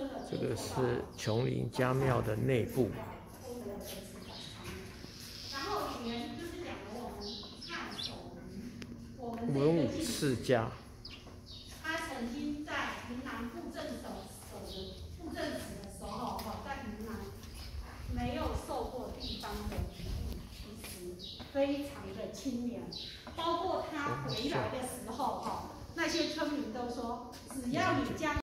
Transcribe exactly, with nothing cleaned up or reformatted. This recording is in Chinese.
这个是琼林家庙的内部。 然后里面就是讲了我们汉守我们文武世家。 他曾经在云南布政守守的布政使的时候，哈，在云南没有受过地方的礼遇，其实非常的清廉。包括他回来的时候，哈，那些村民都说，只要你将